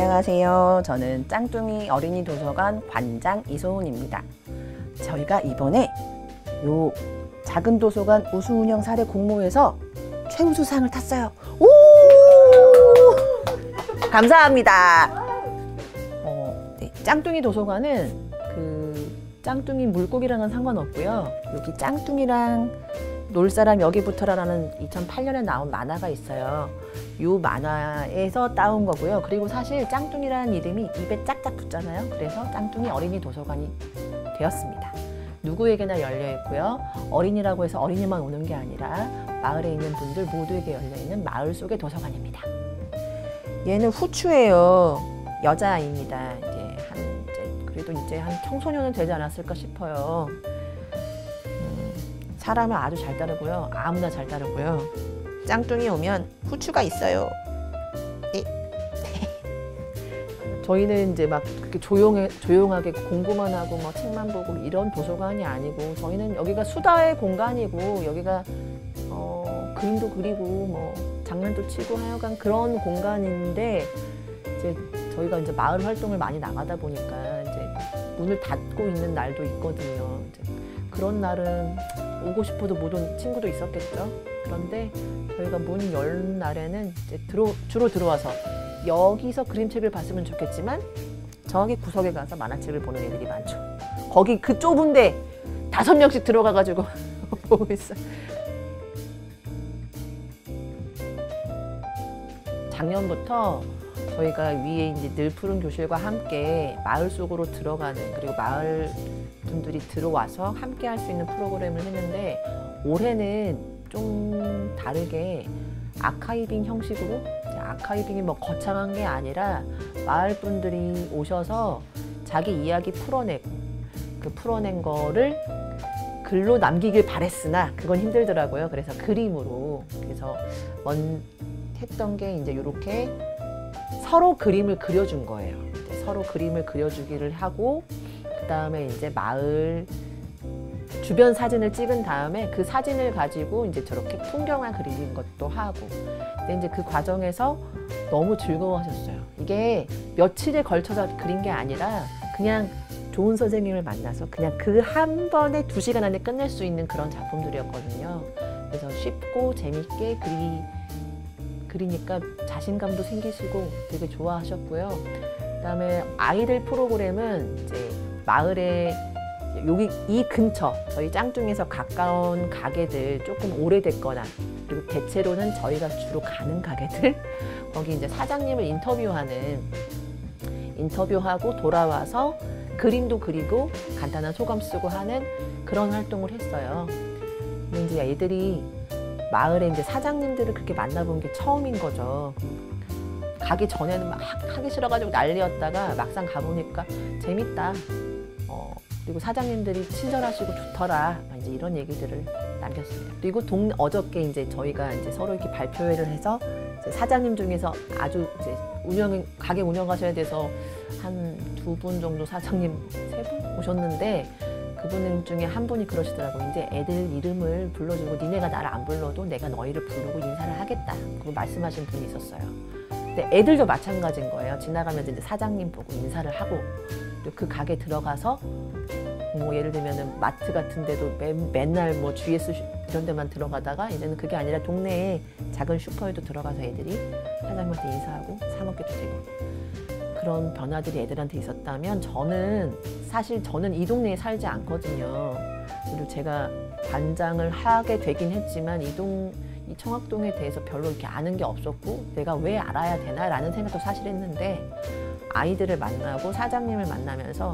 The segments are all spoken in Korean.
안녕하세요. 저는 짱뚱이 어린이 도서관 관장 이소은입니다. 저희가 이번에 요 작은 도서관 우수운영 사례 공모에서 최우수상을 탔어요. 오! 감사합니다. 네, 짱뚱이 도서관은 그 짱뚱이 물고기랑은 상관없고요. 여기 짱뚱이랑 놀 사람 여기 붙어라라는 2008년에 나온 만화가 있어요. 이 만화에서 따온 거고요. 그리고 사실 짱뚱이라는 이름이 입에 짝짝 붙잖아요. 그래서 짱뚱이 어린이 도서관이 되었습니다. 누구에게나 열려 있고요. 어린이라고 해서 어린이만 오는 게 아니라 마을에 있는 분들 모두에게 열려 있는 마을 속의 도서관입니다. 얘는 후추예요. 여자아이입니다. 그래도 이제 한 청소년은 되지 않았을까 싶어요. 사람을 아주 잘 따르고요. 아무나 잘 따르고요. 짱뚱이 오면 후추가 있어요. 네. 저희는 이제 막 그렇게 조용하게 공부만 하고 뭐 책만 보고 이런 도서관이 아니고, 저희는 여기가 수다의 공간이고, 여기가 그림도 그리고 뭐 장난도 치고 하여간 그런 공간인데, 이제 저희가 이제 마을 활동을 많이 나가다 보니까 이제 문을 닫고 있는 날도 있거든요. 이제 그런 날은 오고 싶어도 못 온 친구도 있었겠죠. 그런데 저희가 문 열 날에는 이제 주로 들어와서 여기서 그림책을 봤으면 좋겠지만 저기 구석에 가서 만화책을 보는 애들이 많죠. 거기 그 좁은데 5명씩 들어가가지고 보고 있어요. 작년부터 저희가 위에 이제 늘 푸른 교실과 함께 마을 속으로 들어가는, 그리고 마을 분들이 들어와서 함께 할 수 있는 프로그램을 했는데, 올해는 좀 다르게 아카이빙 형식으로, 아카이빙이 뭐 거창한 게 아니라 마을 분들이 오셔서 자기 이야기 풀어내고, 그 풀어낸 거를 글로 남기길 바랬으나 그건 힘들더라고요. 그래서 그림으로, 그래서 했던 게 이제 이렇게 서로 그림을 그려준 거예요. 서로 그림을 그려주기를 하고, 그 다음에 이제 마을 주변 사진을 찍은 다음에 그 사진을 가지고 이제 저렇게 풍경화 그리는 것도 하고. 근데 이제 그 과정에서 너무 즐거워하셨어요. 이게 며칠에 걸쳐서 그린 게 아니라 그냥 좋은 선생님을 만나서 그냥 그 한 번에 2시간 안에 끝낼 수 있는 그런 작품들이었거든요. 그래서 쉽고 재밌게 그리니까 자신감도 생기시고 되게 좋아하셨고요. 그다음에 아이들 프로그램은 이제 마을에 여기 이 근처 저희 짱뚱이에서 가까운 가게들, 조금 오래됐거나, 그리고 대체로는 저희가 주로 가는 가게들, 거기 이제 사장님을 인터뷰하고 돌아와서 그림도 그리고 간단한 소감 쓰고 하는 그런 활동을 했어요. 근데 이제 애들이 마을에 이제 사장님들을 그렇게 만나본 게 처음인 거죠. 가기 전에는 막 하기 싫어가지고 난리였다가 막상 가보니까 재밌다. 그리고 사장님들이 친절하시고 좋더라. 이제 이런 얘기들을 남겼습니다. 그리고 어저께 이제 저희가 이제 서로 이렇게 발표회를 해서 이제 사장님 중에서 아주 이제 가게 운영하셔야 돼서 한 2분 정도 사장님 3분 오셨는데, 그분 중에 한 분이 그러시더라고요. 이제 애들 이름을 불러주고 니네가 나를 안 불러도 내가 너희를 부르고 인사를 하겠다. 그리고 말씀하신 분이 있었어요. 근데 애들도 마찬가지인 거예요. 지나가면서 이제 사장님 보고 인사를 하고, 또 그 가게 들어가서 뭐 예를 들면은 마트 같은 데도 맨날 뭐 GS 이런 데만 들어가다가 이제는 그게 아니라 동네에 작은 슈퍼에도 들어가서 애들이 사장님한테 인사하고 사 먹게도 되고, 그런 변화들이 애들한테 있었다면, 사실 저는 이 동네에 살지 않거든요. 그리고 제가 관장을 하게 되긴 했지만 이 청학동에 대해서 별로 이렇게 아는 게 없었고, 내가 왜 알아야 되나 라는 생각도 사실 했는데, 아이들을 만나고 사장님을 만나면서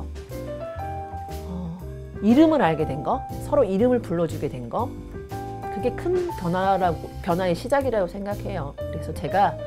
이름을 알게 된 거, 서로 이름을 불러주게 된 거, 그게 큰 변화의 시작이라고 생각해요. 그래서 제가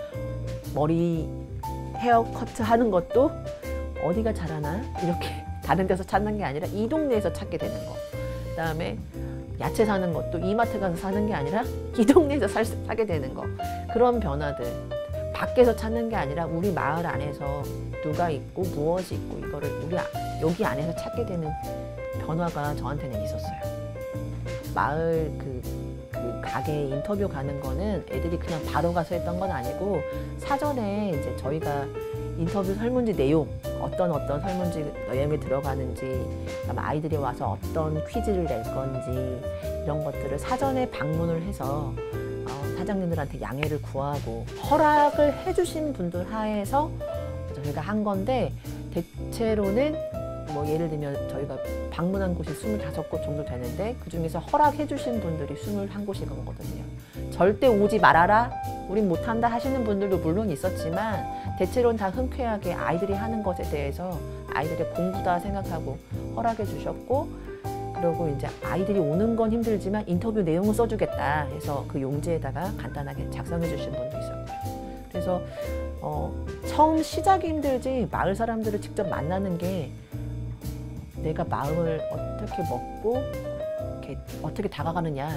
헤어 커트 하는 것도 어디가 잘하나 이렇게 다른 데서 찾는 게 아니라 이 동네에서 찾게 되는 거. 그다음에 야채 사는 것도 이마트 가서 사는 게 아니라 이 동네에서 사게 되는 거. 그런 변화들. 밖에서 찾는 게 아니라 우리 마을 안에서 누가 있고 무엇이 있고 이거를 여기 안에서 찾게 되는 변화가 저한테는 있었어요. 마을 그 가게 인터뷰 가는 거는 애들이 그냥 바로 가서 했던 건 아니고, 사전에 이제 저희가 인터뷰 설문지 내용, 어떤 설문지 내용이 들어가는지, 아이들이 와서 어떤 퀴즈를 낼 건지 이런 것들을 사전에 방문을 해서 사장님들한테 양해를 구하고 허락을 해주신 분들 하에서 저희가 한 건데, 대체로는 뭐 예를 들면 저희가 방문한 곳이 25곳 정도 되는데 그 중에서 허락해 주신 분들이 21곳이거든요. 절대 오지 말아라, 우린 못한다 하시는 분들도 물론 있었지만 대체로는 다 흔쾌하게 아이들이 하는 것에 대해서 아이들의 공부다 생각하고 허락해 주셨고, 그리고 이제 아이들이 오는 건 힘들지만 인터뷰 내용을 써주겠다 해서 그 용지에다가 간단하게 작성해 주신 분도 있었고요. 그래서 처음 시작이 힘들지 마을 사람들을 직접 만나는 게 내가 마음을 어떻게 먹고 이렇게 어떻게 다가가느냐,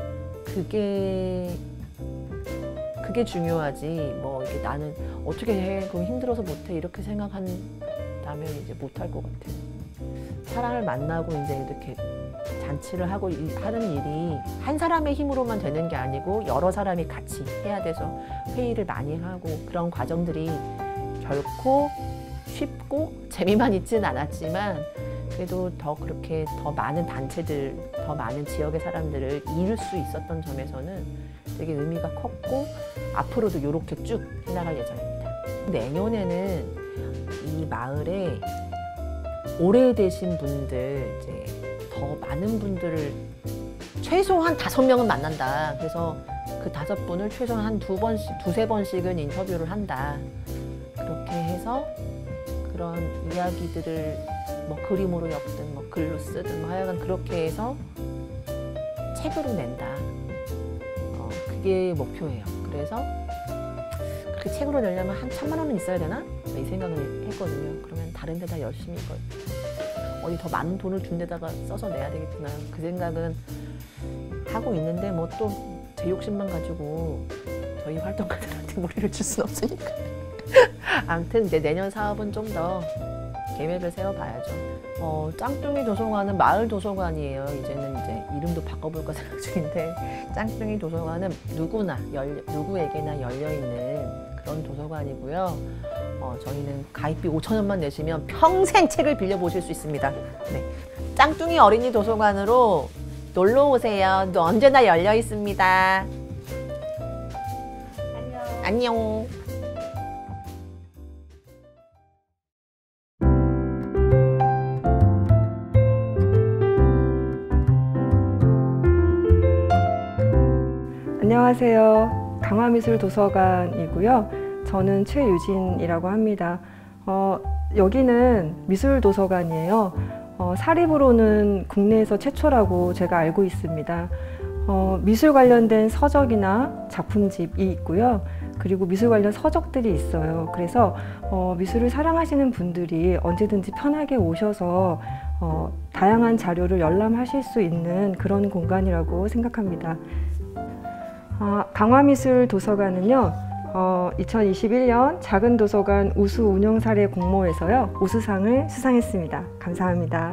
그게 중요하지. 뭐 이게 나는 어떻게 해, 그럼 힘들어서 못해, 이렇게 생각한다면 이제 못할 것 같아요. 사람을 만나고 이제 이렇게 잔치를 하고 하는 일이 한 사람의 힘으로만 되는 게 아니고 여러 사람이 같이 해야 돼서 회의를 많이 하고, 그런 과정들이 결코 쉽고 재미만 있지는 않았지만 그래도 그렇게 더 많은 단체들, 더 많은 지역의 사람들을 이룰 수 있었던 점에서는 되게 의미가 컸고, 앞으로도 이렇게 쭉 해나갈 예정입니다. 내년에는 이 마을에 오래되신 분들, 이제 더 많은 분들을 최소한 5명은 만난다. 그래서 그 5분을 최소한 한 2번씩, 2~3번씩은 인터뷰를 한다. 그렇게 해서 그런 이야기들을 뭐 그림으로 엮든 뭐 글로 쓰든 뭐 하여간 그렇게 해서 책으로 낸다. 그게 목표예요. 그래서 그렇게 책으로 내려면 한 1,000만 원은 있어야 되나? 이 생각을 했거든요. 그러면 다른 데다 열심히 어디 더 많은 돈을 준 데다가 써서 내야 되겠구나, 그 생각은 하고 있는데 뭐 또 제 욕심만 가지고 저희 활동가들한테 무리를 줄 수는 없으니까. 아무튼 이제 내년 사업은 좀 더 계획을 세워봐야죠. 짱뚱이 도서관은 마을 도서관이에요. 이제는 이제 이름도 바꿔볼까 생각 중인데, 짱뚱이 도서관은 누구에게나 열려있는 그런 도서관이고요. 저희는 가입비 5,000원만 내시면 평생 책을 빌려보실 수 있습니다. 네. 짱뚱이 어린이 도서관으로 놀러 오세요. 또 언제나 열려 있습니다. 안녕. 안녕하세요. 강화미술도서관이고요. 저는 최유진이라고 합니다. 여기는 미술도서관이에요. 사립으로는 국내에서 최초라고 제가 알고 있습니다. 미술 관련된 서적이나 작품집이 있고요. 그리고 미술 관련 서적들이 있어요. 그래서 미술을 사랑하시는 분들이 언제든지 편하게 오셔서 다양한 자료를 열람하실 수 있는 그런 공간이라고 생각합니다. 강화미술도서관은요, 2021년 작은도서관 우수 운영 사례 공모에서요, 우수상을 수상했습니다. 감사합니다.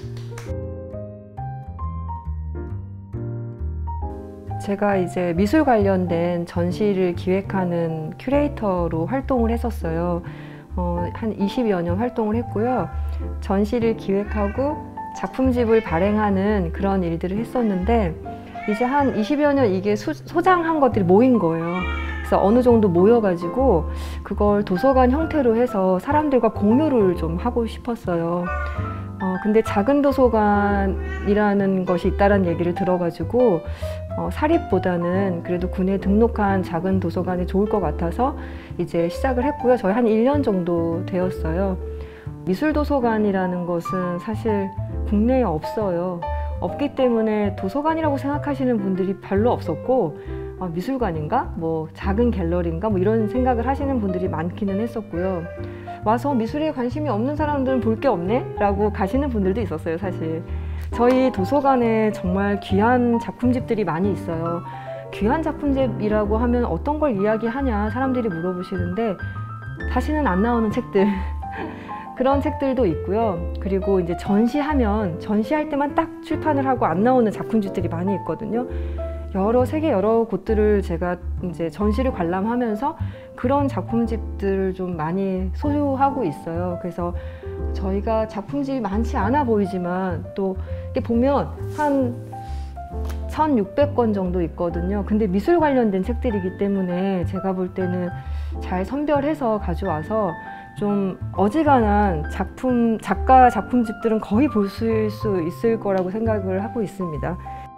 제가 이제 미술 관련된 전시를 기획하는 큐레이터로 활동을 했었어요. 한 20여 년 활동을 했고요. 전시를 기획하고 작품집을 발행하는 그런 일들을 했었는데, 이제 한 20여 년 이게 소장한 것들이 모인 거예요. 그래서 어느 정도 모여가지고 그걸 도서관 형태로 해서 사람들과 공유를 좀 하고 싶었어요. 근데 작은 도서관이라는 것이 있다는 얘기를 들어가지고 사립보다는 그래도 군에 등록한 작은 도서관이 좋을 것 같아서 이제 시작을 했고요. 저희 한 1년 정도 되었어요. 미술도서관이라는 것은 사실 국내에 없어요. 없기 때문에 도서관이라고 생각하시는 분들이 별로 없었고, 미술관인가? 뭐 작은 갤러리인가? 뭐 이런 생각을 하시는 분들이 많기는 했었고요. 와서 미술에 관심이 없는 사람들은 볼 게 없네? 라고 가시는 분들도 있었어요, 사실. 저희 도서관에 정말 귀한 작품집들이 많이 있어요. 귀한 작품집이라고 하면 어떤 걸 이야기하냐 사람들이 물어보시는데, 다시는 안 나오는 책들 그런 책들도 있고요. 그리고 이제 전시할 때만 딱 출판을 하고 안 나오는 작품집들이 많이 있거든요. 세계 여러 곳들을 제가 이제 전시를 관람하면서 그런 작품집들을 좀 많이 소유하고 있어요. 그래서 저희가 작품집이 많지 않아 보이지만 또 이렇게 보면 한 1600권 정도 있거든요. 근데 미술 관련된 책들이기 때문에 제가 볼 때는 잘 선별해서 가져와서 좀 어지간한 작가 작품집들은 거의 볼 수 있을 거라고 생각을 하고 있습니다.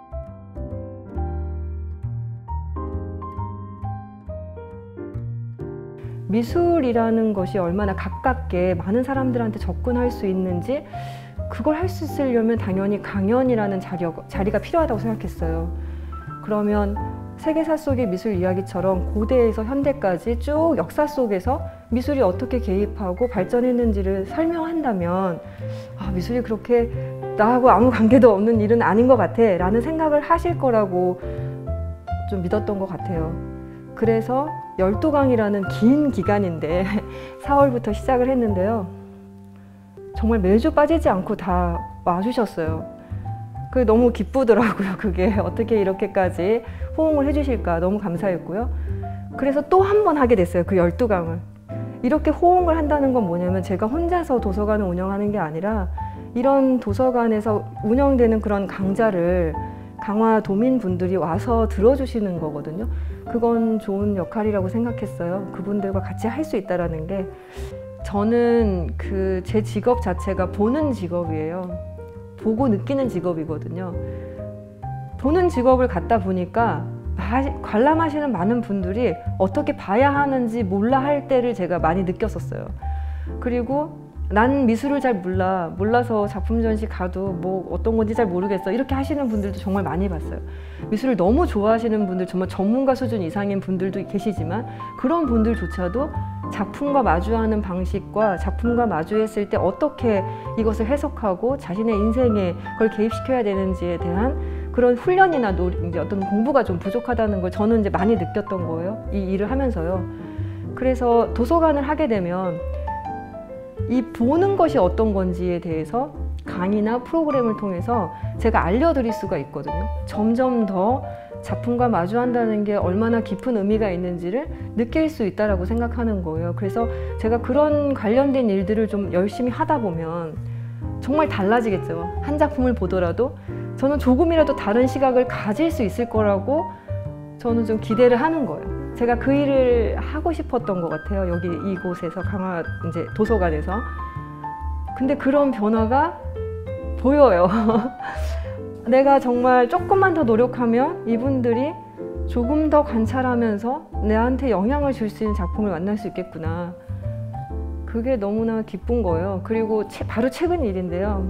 미술이라는 것이 얼마나 가깝게 많은 사람들한테 접근할 수 있는지, 그걸 할 수 있으려면 당연히 강연이라는 자리가 필요하다고 생각했어요. 그러면 세계사 속의 미술 이야기처럼 고대에서 현대까지 쭉 역사 속에서 미술이 어떻게 개입하고 발전했는지를 설명한다면 미술이 그렇게 나하고 아무 관계도 없는 일은 아닌 것 같아 라는 생각을 하실 거라고 좀 믿었던 것 같아요. 그래서 12강이라는 긴 기간인데 4월부터 시작을 했는데요. 정말 매주 빠지지 않고 다 와주셨어요. 그게 너무 기쁘더라고요. 그게 어떻게 이렇게까지 호응을 해주실까 너무 감사했고요. 그래서 또 한 번 하게 됐어요. 그 12강을. 이렇게 호응을 한다는 건 뭐냐면 제가 혼자서 도서관을 운영하는 게 아니라 이런 도서관에서 운영되는 그런 강좌를 강화 도민분들이 와서 들어주시는 거거든요. 그건 좋은 역할이라고 생각했어요. 그분들과 같이 할 수 있다는 게. 저는 제 직업 자체가 보는 직업이에요. 보고 느끼는 직업이거든요. 보는 직업을 갖다 보니까 관람하시는 많은 분들이 어떻게 봐야 하는지 몰라 할 때를 제가 많이 느꼈었어요. 그리고 난 미술을 잘 몰라서 작품 전시 가도 뭐 어떤 건지 잘 모르겠어 이렇게 하시는 분들도 정말 많이 봤어요. 미술을 너무 좋아하시는 분들, 정말 전문가 수준 이상인 분들도 계시지만 그런 분들조차도 작품과 마주하는 방식과 작품과 마주했을 때 어떻게 이것을 해석하고 자신의 인생에 그걸 개입시켜야 되는지에 대한 그런 훈련이나 이제 어떤 공부가 좀 부족하다는 걸 저는 이제 많이 느꼈던 거예요. 이 일을 하면서요. 그래서 도서관을 하게 되면 이 보는 것이 어떤 건지에 대해서 강의나 프로그램을 통해서 제가 알려드릴 수가 있거든요. 점점 더 작품과 마주한다는 게 얼마나 깊은 의미가 있는지를 느낄 수 있다고 생각하는 거예요. 그래서 제가 그런 관련된 일들을 좀 열심히 하다 보면 정말 달라지겠죠. 한 작품을 보더라도 저는 조금이라도 다른 시각을 가질 수 있을 거라고 저는 좀 기대를 하는 거예요. 제가 그 일을 하고 싶었던 것 같아요. 여기 이곳에서 강화 이제 도서관에서. 근데 그런 변화가 보여요. 내가 정말 조금만 더 노력하면 이분들이 조금 더 관찰하면서 내한테 영향을 줄 수 있는 작품을 만날 수 있겠구나. 그게 너무나 기쁜 거예요. 그리고 바로 최근 일인데요.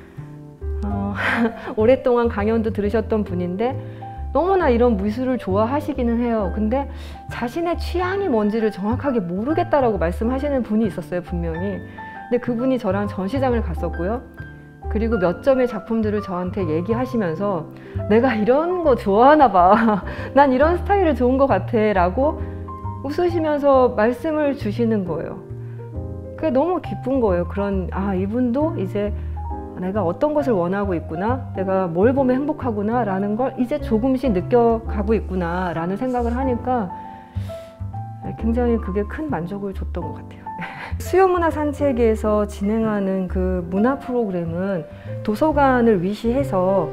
오랫동안 강연도 들으셨던 분인데 너무나 이런 미술을 좋아하시기는 해요. 근데 자신의 취향이 뭔지를 정확하게 모르겠다라고 말씀하시는 분이 있었어요, 분명히. 근데 그분이 저랑 전시장을 갔었고요. 그리고 몇 점의 작품들을 저한테 얘기하시면서 내가 이런 거 좋아하나 봐. 난 이런 스타일을 좋은 것 같아 라고 웃으시면서 말씀을 주시는 거예요. 그게 너무 기쁜 거예요. 이분도 이제 내가 어떤 것을 원하고 있구나, 내가 뭘 보면 행복하구나 라는 걸 이제 조금씩 느껴가고 있구나 라는 생각을 하니까 굉장히 그게 큰 만족을 줬던 것 같아요. 수요문화 산책에서 진행하는 그 문화 프로그램은 도서관을 위시해서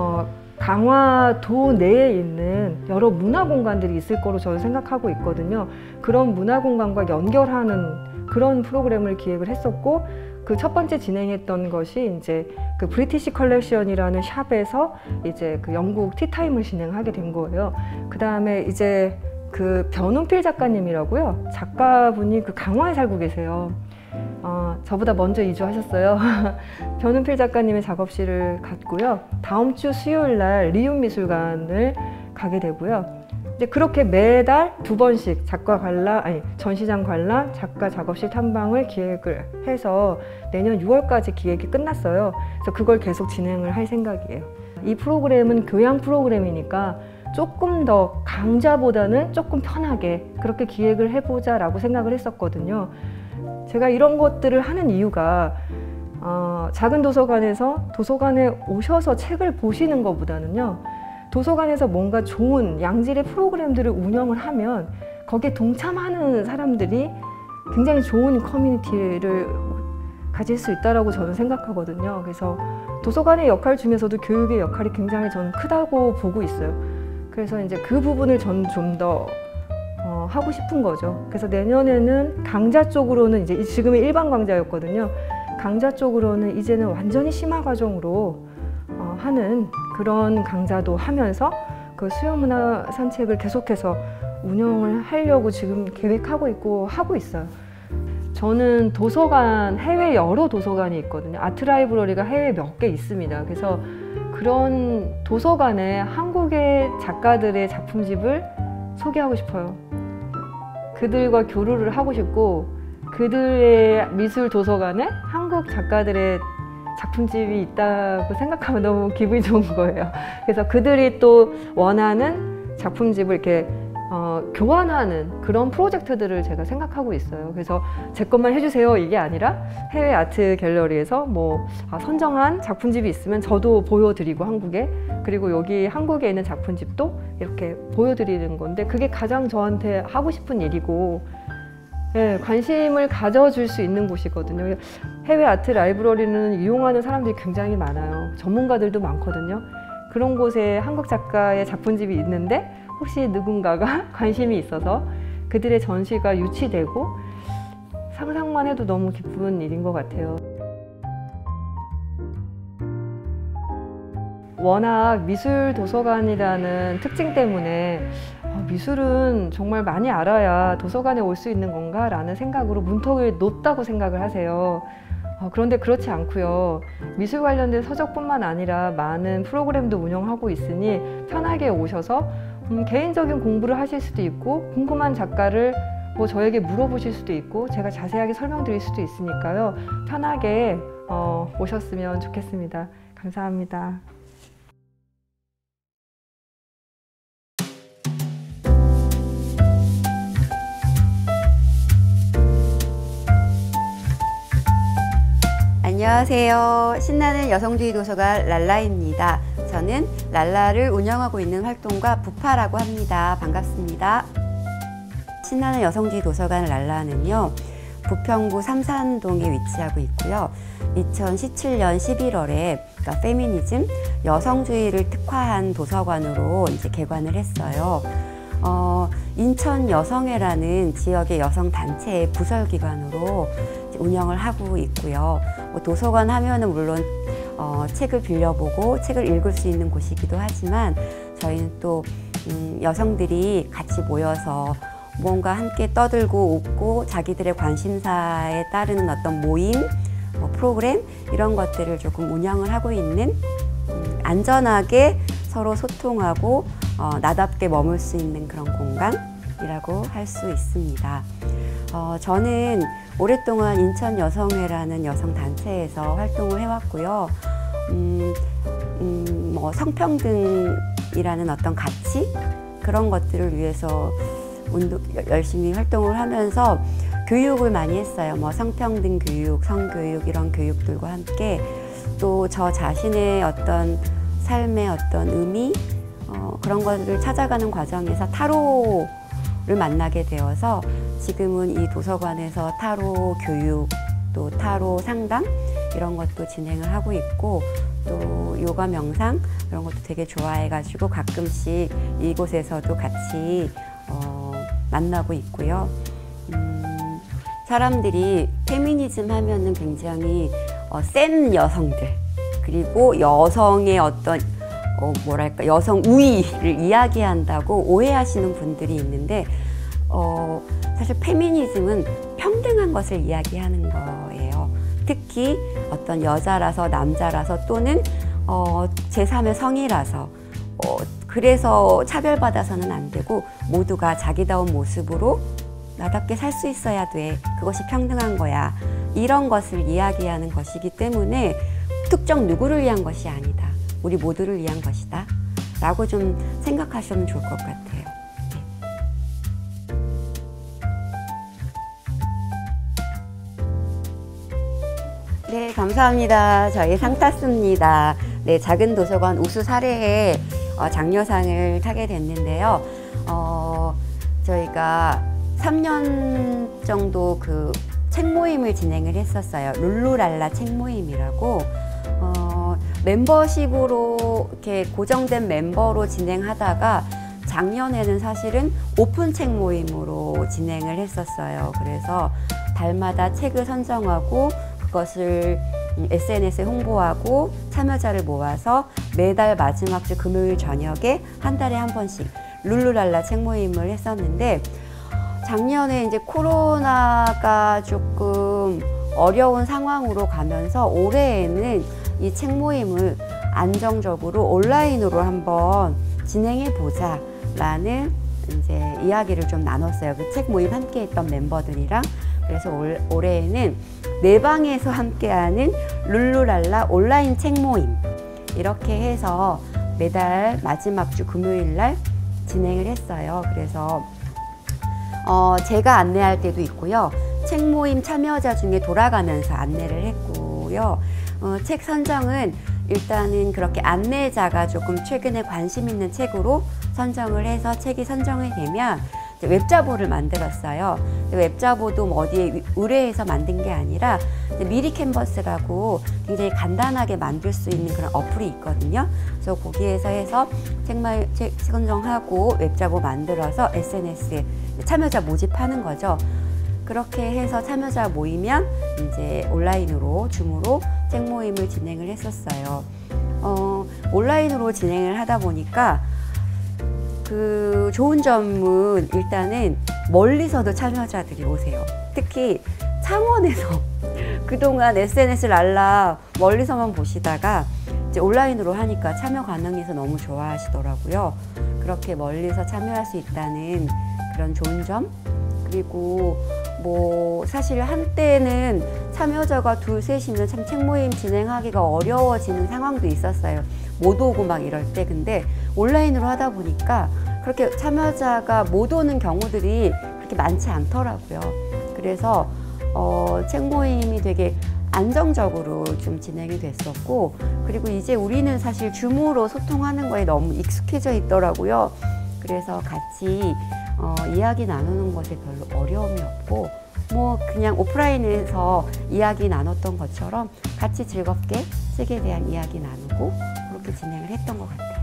강화도 내에 있는 여러 문화 공간들이 있을 거로 저는 생각하고 있거든요. 그런 문화 공간과 연결하는 그런 프로그램을 기획을 했었고, 그 첫 번째 진행했던 것이 이제 그 브리티시 컬렉션이라는 샵에서 이제 그 영국 티타임을 진행하게 된 거예요. 그 다음에 이제 그 변운필 작가님이라고요. 작가분이 그 강화에 살고 계세요. 저보다 먼저 이주하셨어요. 변운필 작가님의 작업실을 갔고요. 다음 주 수요일 날 리움미술관을 가게 되고요. 이제 그렇게 매달 2번씩 전시장 관람, 작가 작업실 탐방을 기획을 해서 내년 6월까지 기획이 끝났어요. 그래서 그걸 계속 진행을 할 생각이에요. 이 프로그램은 교양 프로그램이니까 조금 더 강좌보다는 조금 편하게 그렇게 기획을 해보자 라고 생각을 했었거든요. 제가 이런 것들을 하는 이유가 작은 도서관에서 도서관에 오셔서 책을 보시는 것보다는요, 도서관에서 뭔가 좋은 양질의 프로그램들을 운영을 하면 거기에 동참하는 사람들이 굉장히 좋은 커뮤니티를 가질 수 있다고 저는 생각하거든요. 그래서 도서관의 역할 중에서도 교육의 역할이 굉장히 저는 크다고 보고 있어요. 그래서 이제 그 부분을 저는 좀 더 하고 싶은 거죠. 그래서 내년에는 강좌 쪽으로는 이제 지금의 일반 강좌였거든요. 강좌 쪽으로는 이제는 완전히 심화 과정으로 하는 그런 강좌도 하면서 그 수영문화 산책을 계속해서 운영을 하려고 지금 계획하고 있고 하고 있어요. 저는 도서관, 해외 여러 도서관이 있거든요. 아트 라이브러리가 해외 몇 개 있습니다. 그래서 그런 도서관에 한국의 작가들의 작품집을 소개하고 싶어요. 그들과 교류를 하고 싶고 그들의 미술 도서관에 한국 작가들의 작품집이 있다고 생각하면 너무 기분이 좋은 거예요. 그래서 그들이 또 원하는 작품집을 이렇게 교환하는 그런 프로젝트들을 제가 생각하고 있어요. 그래서 제 것만 해주세요 이게 아니라 해외 아트 갤러리에서 선정한 작품집이 있으면 저도 보여드리고 한국에, 그리고 여기 한국에 있는 작품집도 이렇게 보여드리는 건데 그게 가장 저한테 하고 싶은 일이고 네, 관심을 가져줄 수 있는 곳이거든요. 해외 아트 라이브러리는 이용하는 사람들이 굉장히 많아요. 전문가들도 많거든요. 그런 곳에 한국 작가의 작품집이 있는데 혹시 누군가가 관심이 있어서 그들의 전시가 유치되고 상상만 해도 너무 기쁜 일인 것 같아요. 워낙 미술 도서관이라는 특징 때문에 미술은 정말 많이 알아야 도서관에 올 수 있는 건가 라는 생각으로 문턱이 높다고 생각을 하세요. 그런데 그렇지 않고요. 미술 관련된 서적뿐만 아니라 많은 프로그램도 운영하고 있으니 편하게 오셔서 개인적인 공부를 하실 수도 있고 궁금한 작가를 저에게 물어보실 수도 있고 제가 자세하게 설명드릴 수도 있으니까요. 편하게 오셨으면 좋겠습니다. 감사합니다. 안녕하세요. 신나는 여성주의 도서관 랄라입니다. 저는 랄라를 운영하고 있는 활동가 부파라고 합니다. 반갑습니다. 신나는 여성주의 도서관 랄라는요, 부평구 삼산동에 위치하고 있고요. 2017년 11월에 그러니까 페미니즘, 여성주의를 특화한 도서관으로 이제 개관을 했어요. 인천 여성회라는 지역의 여성단체의 부설기관으로 운영을 하고 있고요. 도서관 하면은 물론 책을 빌려보고 책을 읽을 수 있는 곳이기도 하지만 저희는 또 여성들이 같이 모여서 뭔가 함께 떠들고 웃고 자기들의 관심사에 따르는 어떤 모임, 프로그램 이런 것들을 조금 운영을 하고 있는 안전하게 서로 소통하고 나답게 머물 수 있는 그런 공간이라고 할 수 있습니다. 저는 오랫동안 인천 여성회라는 여성단체에서 활동을 해왔고요. 성평등이라는 어떤 가치? 그런 것들을 위해서 열심히 활동을 하면서 교육을 많이 했어요. 성평등 교육, 성교육 이런 교육들과 함께 또 저 자신의 어떤 삶의 어떤 의미 그런 것들을 찾아가는 과정에서 타로를 만나게 되어서 지금은 이 도서관에서 타로 교육, 또 타로 상담 이런 것도 진행을 하고 있고 또 요가 명상 이런 것도 되게 좋아해가지고 가끔씩 이곳에서도 같이 만나고 있고요. 사람들이 페미니즘 하면은 굉장히 센 여성들 그리고 여성의 어떤 여성 우위를 이야기한다고 오해하시는 분들이 있는데 사실 페미니즘은 평등한 것을 이야기하는 거예요. 특히 어떤 여자라서 남자라서 또는 제3의 성이라서 그래서 차별받아서는 안 되고 모두가 자기다운 모습으로 나답게 살 수 있어야 돼. 그것이 평등한 거야. 이런 것을 이야기하는 것이기 때문에 특정 누구를 위한 것이 아니다. 우리 모두를 위한 것이다. 라고 좀 생각하시면 좋을 것 같아요. 네, 감사합니다. 저희 상 탔습니다. 네, 작은 도서관 우수 사례에 장려상을 타게 됐는데요. 저희가 3년 정도 그 책 모임을 진행을 했었어요. 룰루랄라 책 모임이라고. 멤버십으로 이렇게 고정된 멤버로 진행하다가 작년에는 사실은 오픈 책 모임으로 진행을 했었어요. 그래서 달마다 책을 선정하고 그것을 SNS에 홍보하고 참여자를 모아서 매달 마지막 주 금요일 저녁에 한 달에 한 번씩 룰루랄라 책 모임을 했었는데, 작년에 이제 코로나가 조금 어려운 상황으로 가면서 올해에는 이 책 모임을 안정적으로 온라인으로 한번 진행해 보자 라는 이제 이야기를 좀 나눴어요. 그 책 모임 함께 했던 멤버들이랑. 그래서 올해에는 내 방에서 함께하는 룰루랄라 온라인 책 모임, 이렇게 해서 매달 마지막 주 금요일 날 진행을 했어요. 그래서 제가 안내할 때도 있고요. 책 모임 참여자 중에 돌아가면서 안내를 했고요. 책 선정은 일단은 그렇게 안내자가 조금 최근에 관심 있는 책으로 선정을 해서 책이 선정이 되면 웹자보를 만들었어요. 웹자보도 뭐 어디에 의뢰해서 만든 게 아니라 미리 캔버스라고 굉장히 간단하게 만들 수 있는 그런 어플이 있거든요. 그래서 거기에서 해서 책 선정하고 웹자보 만들어서 SNS에 참여자 모집하는 거죠. 그렇게 해서 참여자 모이면 이제 온라인으로 줌으로 책 모임을 진행을 했었어요. 온라인으로 진행을 하다 보니까 그 좋은 점은 일단은 멀리서도 참여자들이 오세요. 특히 창원에서 그동안 SNS 랄라 멀리서만 보시다가 이제 온라인으로 하니까 참여 가능해서 너무 좋아하시더라고요. 그렇게 멀리서 참여할 수 있다는 그런 좋은 점, 그리고 뭐 사실 한때는 참여자가 둘, 셋이면 참 책 모임 진행하기가 어려워지는 상황도 있었어요. 못 오고 막 이럴 때. 근데 온라인으로 하다 보니까 그렇게 참여자가 못 오는 경우들이 그렇게 많지 않더라고요. 그래서 책 모임이 되게 안정적으로 좀 진행이 됐었고, 그리고 이제 우리는 사실 줌으로 소통하는 거에 너무 익숙해져 있더라고요. 그래서 같이 이야기 나누는 것에 별로 어려움이 없고, 뭐 그냥 오프라인에서 이야기 나눴던 것처럼 같이 즐겁게 책에 대한 이야기 나누고 그렇게 진행을 했던 것 같아요.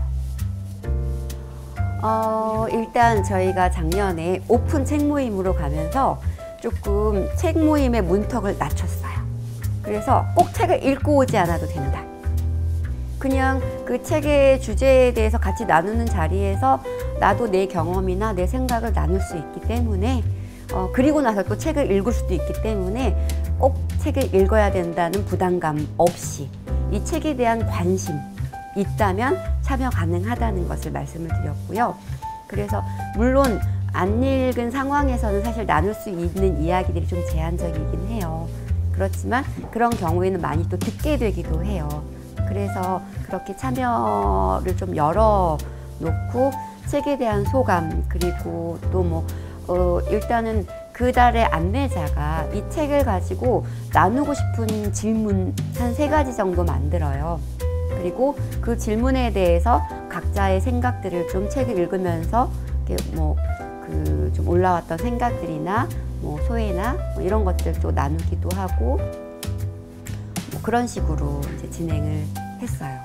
일단 저희가 작년에 오픈 책 모임으로 가면서 조금 책 모임의 문턱을 낮췄어요. 그래서 꼭 책을 읽고 오지 않아도 된다. 그냥 그 책의 주제에 대해서 같이 나누는 자리에서 나도 내 경험이나 내 생각을 나눌 수 있기 때문에, 그리고 나서 또 책을 읽을 수도 있기 때문에 꼭 책을 읽어야 된다는 부담감 없이 이 책에 대한 관심 있다면 참여 가능하다는 것을 말씀을 드렸고요. 그래서 물론 안 읽은 상황에서는 사실 나눌 수 있는 이야기들이 좀 제한적이긴 해요. 그렇지만 그런 경우에는 많이 또 듣게 되기도 해요. 그래서 그렇게 참여를 좀 열어놓고 책에 대한 소감, 그리고 또 뭐 일단은 그 달의 안내자가 이 책을 가지고 나누고 싶은 질문 한 3가지 정도 만들어요. 그리고 그 질문에 대해서 각자의 생각들을 좀 책을 읽으면서 뭐 그 좀 올라왔던 생각들이나 뭐 소회나 뭐 이런 것들 또 나누기도 하고, 뭐 그런 식으로 이제 진행을 했어요.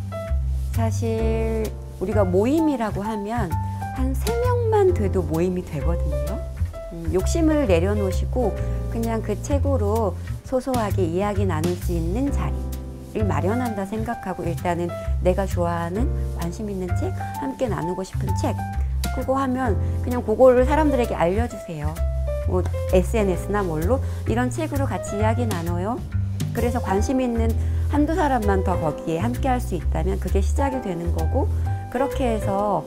사실 우리가 모임이라고 하면 한 3명만 돼도 모임이 되거든요. 욕심을 내려놓으시고 그냥 그 책으로 소소하게 이야기 나눌 수 있는 자리를 마련한다 생각하고, 일단은 내가 좋아하는 관심 있는 책, 함께 나누고 싶은 책, 그거 하면 그냥 그거를 사람들에게 알려주세요. 뭐 SNS나 뭘로 이런 책으로 같이 이야기 나눠요. 그래서 관심 있는 한두 사람만 더 거기에 함께 할 수 있다면 그게 시작이 되는 거고, 그렇게 해서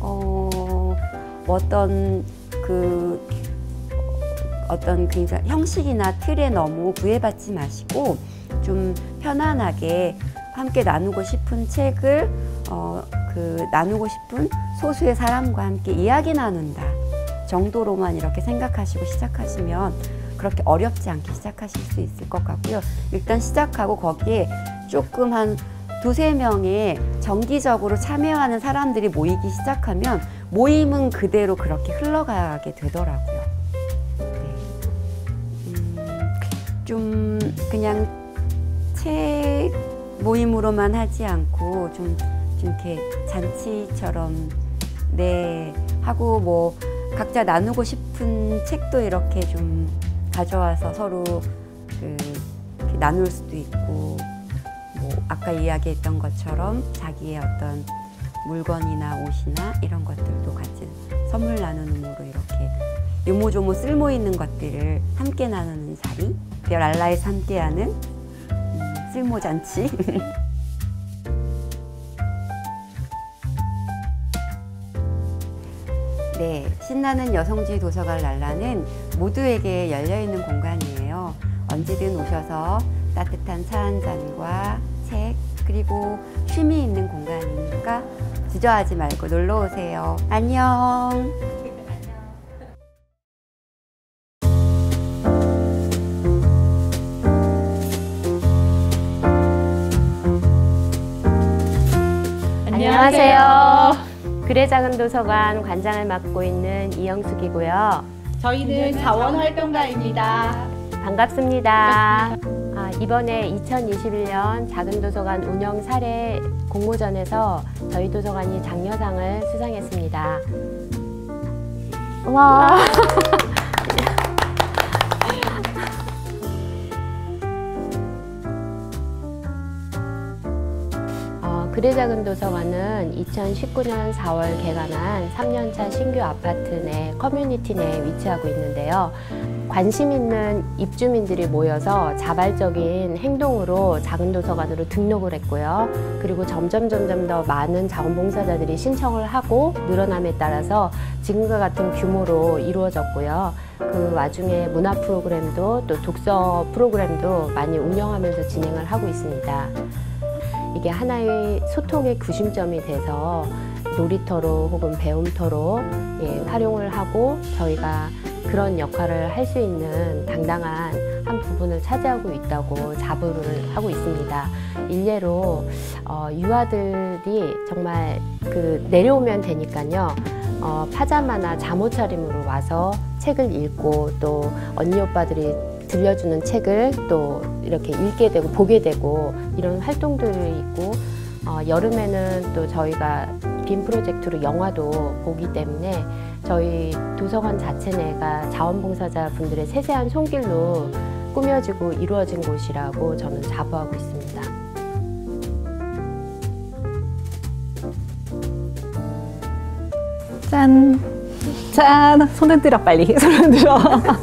어떤 굉장히 형식이나 틀에 너무 구애받지 마시고 좀 편안하게 함께 나누고 싶은 책을 나누고 싶은 소수의 사람과 함께 이야기 나눈다 정도로만 이렇게 생각하시고 시작하시면 그렇게 어렵지 않게 시작하실 수 있을 것 같고요. 일단 시작하고 거기에 조금 한 2-3명의 정기적으로 참여하는 사람들이 모이기 시작하면 모임은 그대로 그렇게 흘러가게 되더라고요. 좀 그냥 책 모임으로만 하지 않고 좀 이렇게 잔치처럼 하고 뭐 각자 나누고 싶은 책도 이렇게 좀 가져와서 서로 이렇게 나눌 수도 있고, 뭐 아까 이야기했던 것처럼 자기의 어떤 물건이나 옷이나 이런 것들도 같이 선물 나누는으로 이렇게 요모조모 쓸모 있는 것들을 함께 나누는 자리, 랄라에서 함께하는 쓸모잔치. 네, 신나는 여성주의 도서관 랄라는 모두에게 열려있는 공간이에요. 언제든 오셔서 따뜻한 차 한 잔과 책, 그리고 쉼이 있는 공간이니까 주저하지 말고 놀러 오세요. 안녕. 안녕하세요. 그래 작은 도서관 관장을 맡고 있는 이영숙이고요. 저희는 자원활동가입니다. 반갑습니다. 이번에 2021년 작은 도서관 운영 사례 공모전에서 저희 도서관이 장려상을 수상했습니다. 와. 그래 작은 도서관은 2019년 4월 개관한 3년차 신규 아파트 내 커뮤니티 내에 위치하고 있는데요. 관심 있는 입주민들이 모여서 자발적인 행동으로 작은 도서관으로 등록을 했고요. 그리고 점점 더 많은 자원봉사자들이 신청을 하고 늘어남에 따라서 지금과 같은 규모로 이루어졌고요. 그 와중에 문화 프로그램도 또 독서 프로그램도 많이 운영하면서 진행을 하고 있습니다. 이게 하나의 소통의 구심점이 돼서 놀이터로 혹은 배움터로 활용을 하고 저희가 그런 역할을 할 수 있는 당당한 한 부분을 차지하고 있다고 자부를 하고 있습니다. 일례로 유아들이 정말 내려오면 되니까요. 파자마나 잠옷 차림으로 와서 책을 읽고 또 언니 오빠들이 들려주는 책을 또 이렇게 읽게 되고 보게 되고 이런 활동들이 있고, 여름에는 또 저희가 빔 프로젝트로 영화도 보기 때문에 저희 도서관 자체 내가 자원봉사자 분들의 세세한 손길로 꾸며지고 이루어진 곳이라고 저는 자부하고 있습니다. 짠! 짠! 손을 들어 빨리. 손을 들어.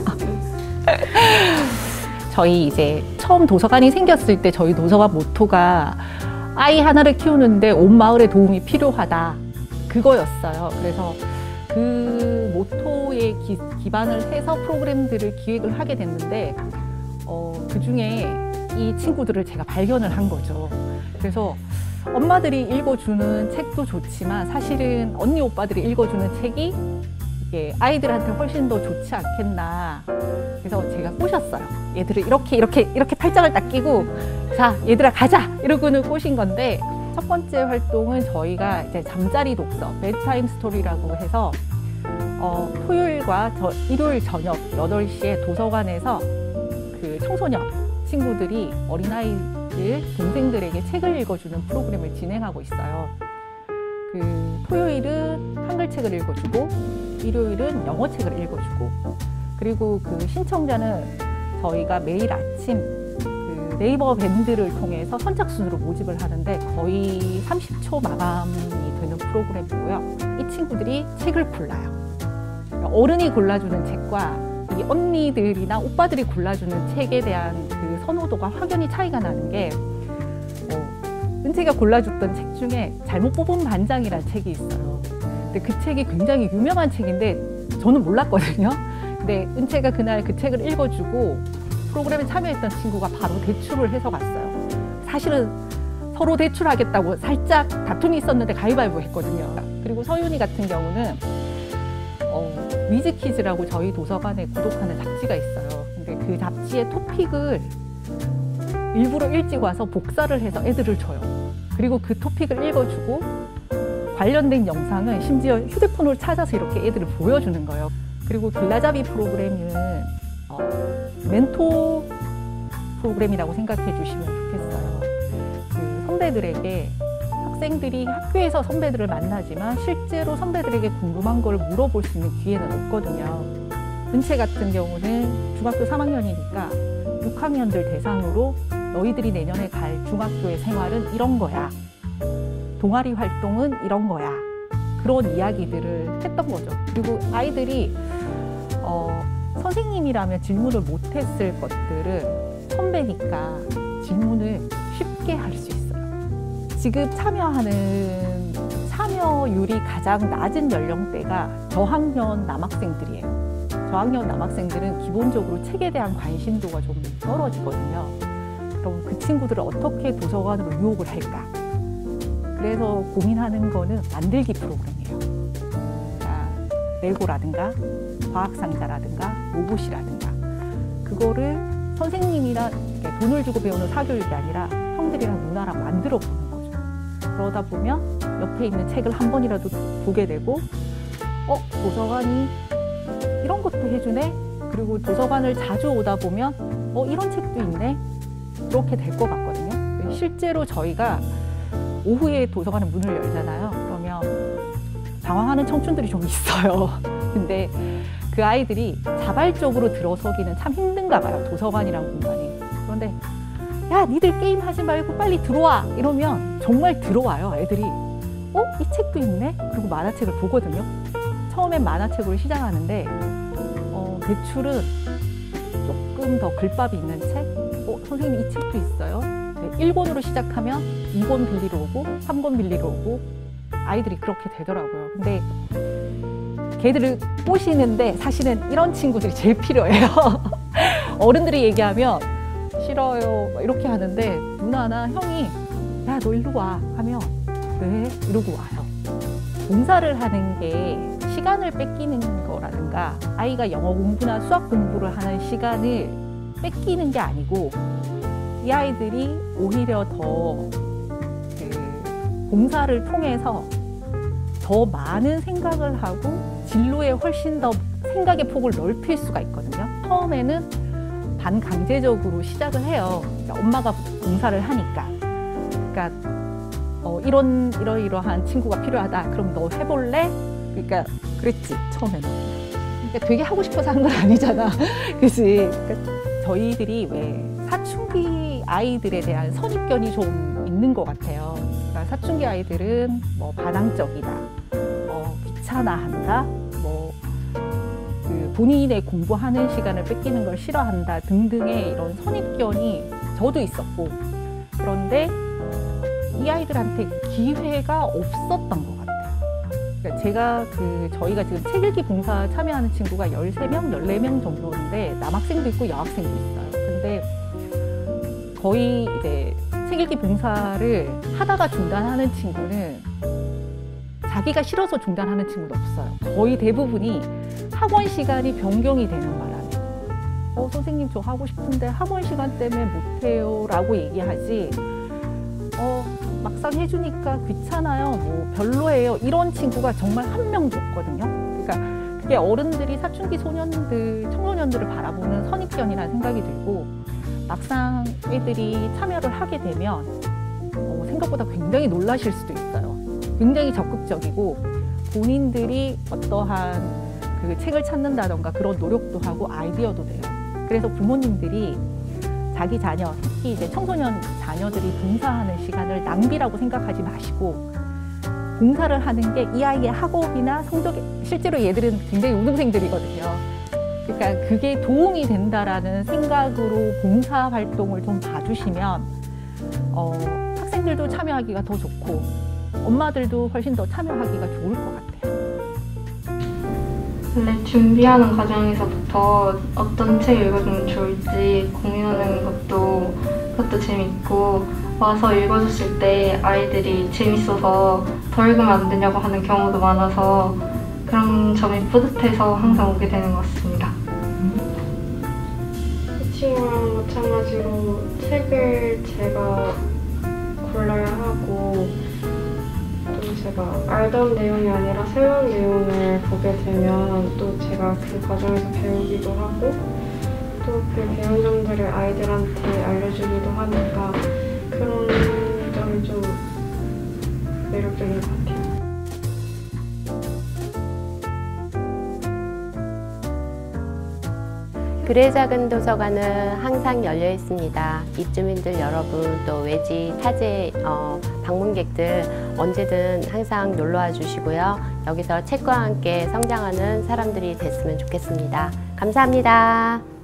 저희 이제 처음 도서관이 생겼을 때 저희 도서관 모토가 아이 하나를 키우는데 온 마을의 도움이 필요하다, 그거였어요. 그래서 그 모토에 기반을 해서 프로그램들을 기획을 하게 됐는데 그 중에 이 친구들을 제가 발견을 한 거죠. 그래서 엄마들이 읽어주는 책도 좋지만 사실은 언니 오빠들이 읽어주는 책이 이게 아이들한테 훨씬 더 좋지 않겠나. 그래서 제가 꼬셨어요. 얘들을 이렇게 팔짱을 딱 끼고 자 얘들아 가자 이러고는 꼬신 건데, 첫 번째 활동은 저희가 이제 잠자리 독서 bedtime 스토리라고 해서 토요일과 일요일 저녁 8시에 도서관에서 그 청소년 친구들이 어린아이들 동생들에게 책을 읽어주는 프로그램을 진행하고 있어요. 그 토요일은 한글책을 읽어주고 일요일은 영어책을 읽어주고, 그리고 그 신청자는 저희가 매일 아침 그 네이버 밴드를 통해서 선착순으로 모집을 하는데 거의 30초 마감이 되는 프로그램이고요. 이 친구들이 책을 골라요. 어른이 골라주는 책과 이 언니들이나 오빠들이 골라주는 책에 대한 그 선호도가 확연히 차이가 나는 게, 은채가 골라줬던 책 중에 잘못 뽑은 반장이라는 책이 있어요. 근데 그 책이 굉장히 유명한 책인데 저는 몰랐거든요. 근데 은채가 그날 그 책을 읽어주고 프로그램에 참여했던 친구가 바로 대출을 해서 갔어요. 사실은 서로 대출하겠다고 살짝 다툼이 있었는데 가위바위보 했거든요. 그리고 서윤이 같은 경우는 위즈키즈라고 저희 도서관에 구독하는 잡지가 있어요. 근데 그 잡지의 토픽을 일부러 일찍 와서 복사를 해서 애들을 줘요. 그리고 그 토픽을 읽어주고 관련된 영상은 심지어 휴대폰으로 찾아서 이렇게 애들을 보여주는 거예요. 그리고 길라잡이 프로그램은 멘토 프로그램이라고 생각해 주시면 좋겠어요. 그 선배들에게 학생들이 학교에서 선배들을 만나지만 실제로 선배들에게 궁금한 걸 물어볼 수 있는 기회는 없거든요. 은채 같은 경우는 중학교 3학년이니까 6학년들 대상으로 너희들이 내년에 갈 중학교의 생활은 이런 거야. 동아리 활동은 이런 거야. 그런 이야기들을 했던 거죠. 그리고 아이들이 선생님이라면 질문을 못했을 것들을 선배니까 질문을 쉽게 할 수 있어요. 지금 참여하는 참여율이 가장 낮은 연령대가 저학년 남학생들이에요. 저학년 남학생들은 기본적으로 책에 대한 관심도가 좀 떨어지거든요. 그럼 그 친구들을 어떻게 도서관으로 유혹을 할까? 그래서 고민하는 거는 만들기 프로그램이에요. 그러니까 레고라든가 과학상자라든가 로봇이라든가 그거를 선생님이랑 돈을 주고 배우는 사교육이 아니라 형들이랑 누나랑 만들어 보는 거죠. 그러다 보면 옆에 있는 책을 한 번이라도 보게 되고 도서관이 이런 것도 해주네? 그리고 도서관을 자주 오다 보면 이런 책도 있네? 그렇게 될 것 같거든요. 실제로 저희가 오후에 도서관의 문을 열잖아요. 그러면 당황하는 청춘들이 좀 있어요. 근데 그 아이들이 자발적으로 들어서기는 참 힘든가 봐요. 도서관이란 공간이. 그런데 야, 니들 게임 하지 말고 빨리 들어와! 이러면 정말 들어와요. 애들이. 이 책도 있네? 그리고 만화책을 보거든요. 처음엔 만화책으로 시작하는데 대출은 조금 더 글밥이 있는 책? 선생님 이 책도 있어요? 1권으로 시작하면 2권 빌리러 오고 3권 빌리러 오고 아이들이 그렇게 되더라고요. 근데 걔들을 꼬시는데 사실은 이런 친구들이 제일 필요해요. 어른들이 얘기하면 싫어요 이렇게 하는데 누나나 형이 야, 너 일로 와 하면 왜? 이러고 와요. 봉사를 하는 게 시간을 뺏기는 거라든가 아이가 영어 공부나 수학 공부를 하는 시간을 뺏기는 게 아니고 이 아이들이 오히려 더 봉사를 통해서 더 많은 생각을 하고 진로에 훨씬 더 생각의 폭을 넓힐 수가 있거든요. 처음에는 반강제적으로 시작을 해요. 그러니까 엄마가 봉사를 하니까. 그러니까 이러이러한 친구가 필요하다. 그럼 너 해볼래? 그러니까 그랬지 처음에는. 그러니까 되게 하고 싶어서 한 건 아니잖아. 그치? 그러니까 저희들이 왜 사춘기 아이들에 대한 선입견이 좀 있는 것 같아요. 그러니까 사춘기 아이들은 뭐 반항적이다, 귀찮아한다, 본인의 공부하는 시간을 뺏기는 걸 싫어한다 등등의 이런 선입견이 저도 있었고, 그런데 이 아이들한테 기회가 없었던 것 같아요. 그러니까 저희가 지금 책 읽기 봉사 참여하는 친구가 13명, 14명 정도인데 남학생도 있고 여학생도 있어요. 근데 거의 이제 책 읽기 봉사를 하다가 중단하는 친구는 자기가 싫어서 중단하는 친구도 없어요. 거의 대부분이 학원 시간이 변경이 되는 바람에 선생님 저 하고 싶은데 학원 시간 때문에 못해요 라고 얘기하지 막상 해주니까 귀찮아요, 뭐 별로예요 이런 친구가 정말 한 명도 없거든요. 그러니까 그게 어른들이 사춘기 소년들, 청소년들을 바라보는 선입견이라는 생각이 들고, 막상 애들이 참여를 하게 되면 생각보다 굉장히 놀라실 수도 있어요. 굉장히 적극적이고 본인들이 어떠한 그 책을 찾는다던가 그런 노력도 하고 아이디어도 돼요. 그래서 부모님들이 자기 자녀, 특히 이제 청소년 자녀들이 봉사하는 시간을 낭비라고 생각하지 마시고, 봉사를 하는 게 이 아이의 학업이나 성적에, 실제로 얘들은 굉장히 우등생들이거든요. 그러니까 그게 도움이 된다라는 생각으로 봉사 활동을 좀 봐주시면 학생들도 참여하기가 더 좋고 엄마들도 훨씬 더 참여하기가 좋을 것 같아요. 근데 준비하는 과정에서부터 어떤 책 읽어주면 좋을지 고민하는 것도 재밌고, 와서 읽어줬을 때 아이들이 재밌어서 더 읽으면 안 되냐고 하는 경우도 많아서 그런 점이 뿌듯해서 항상 오게 되는 것 같습니다. 이 친구랑 마찬가지로 책을 제가 골라야 하고 또 제가 알던 내용이 아니라 새로운 내용을 보게 되면 또 제가 그 과정에서 배우기도 하고 또 그 배운 점들을 아이들한테 알려주기도 하니까 그런 점이 좀 매력적인 것 같아요. 그래 작은 도서관은 항상 열려 있습니다. 입주민들 여러분, 또 외지 타지 방문객들 언제든 항상 놀러와 주시고요. 여기서 책과 함께 성장하는 사람들이 됐으면 좋겠습니다. 감사합니다.